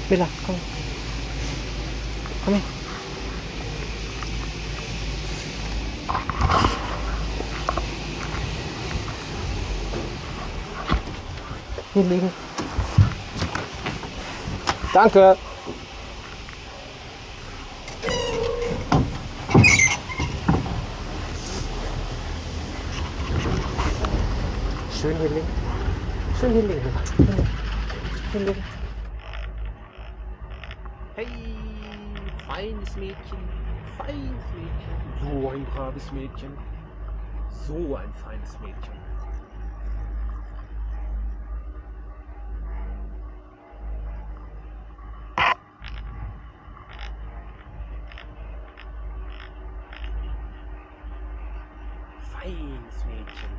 Bella, komm. Komm her. Hier liegen. Danke. Schön hier liegen. Schön hier liegen. Hier liegen. Hey, feines Mädchen. Feines Mädchen. So ein braves Mädchen. So ein feines Mädchen. Feines Mädchen.